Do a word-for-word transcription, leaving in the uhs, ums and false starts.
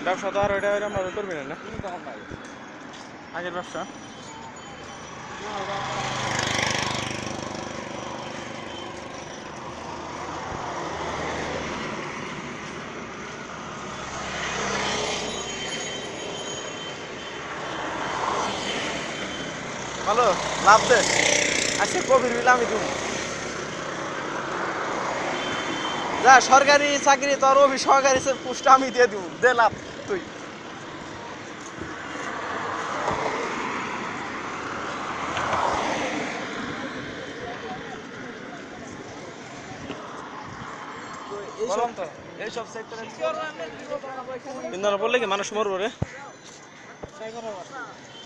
ব্যবসা তো আর ওইটা ওইটা মনে করবি না না আগের ব্যবসা ভালো লাভ দে আজকে কবির বিল আমি তুমি যা সরকারি চাকরি তোর অফিস সরকারি পোস্ট আমি দিয়ে দিব দে লাভ তুই বললাম তো এইসব সেক্টরে বললে কি মানুষ মরবো রে